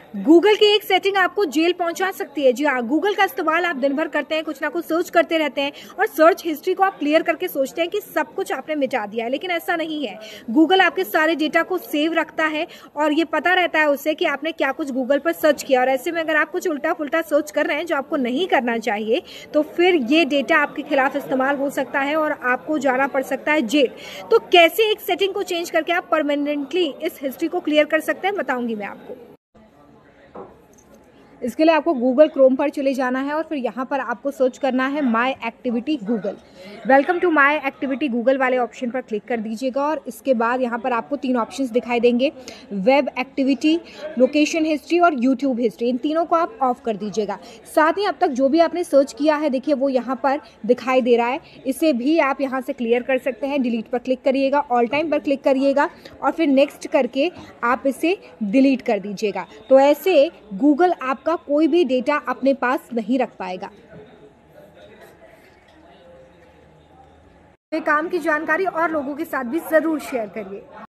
Google की एक setting आपको जेल पहुंचा सकती है। जी हाँ, गूगल का इस्तेमाल आप दिन भर करते हैं, कुछ ना कुछ सर्च करते रहते हैं और सर्च हिस्ट्री को आप क्लियर करके सोचते हैं कि सब कुछ आपने मिटा दिया है, लेकिन ऐसा नहीं है। गूगल आपके सारे डेटा को सेव रखता है और ये पता रहता है उसे कि आपने क्या कुछ गूगल पर सर्च किया, और ऐसे में अगर आप कुछ उल्टा पुल्टा सर्च कर रहे हैं जो आपको नहीं करना चाहिए, तो फिर ये डेटा आपके खिलाफ इस्तेमाल हो सकता है और आपको जाना पड़ सकता है जेल। तो कैसे एक सेटिंग को चेंज करके आप परमानेंटली इस हिस्ट्री को क्लियर कर सकते हैं, बताऊंगी मैं आपको। इसके लिए आपको गूगल क्रोम पर चले जाना है और फिर यहाँ पर आपको सर्च करना है my activity Google. Welcome to my activity Google वाले ऑप्शन पर क्लिक कर दीजिएगा और इसके बाद यहाँ पर आपको 3 ऑप्शंस दिखाई देंगे, वेब एक्टिविटी, लोकेशन हिस्ट्री और यूट्यूब हिस्ट्री। इन तीनों को आप ऑफ कर दीजिएगा। साथ ही अब तक जो भी आपने सर्च किया है, देखिए वो यहाँ पर दिखाई दे रहा है, इसे भी आप यहाँ से क्लियर कर सकते हैं। डिलीट पर क्लिक करिएगा, ऑल टाइम पर क्लिक करिएगा और फिर नेक्स्ट करके आप इसे डिलीट कर दीजिएगा। तो ऐसे गूगल आपका कोई भी डेटा अपने पास नहीं रख पाएगा। काम की जानकारी और लोगों के साथ भी जरूर शेयर करिए।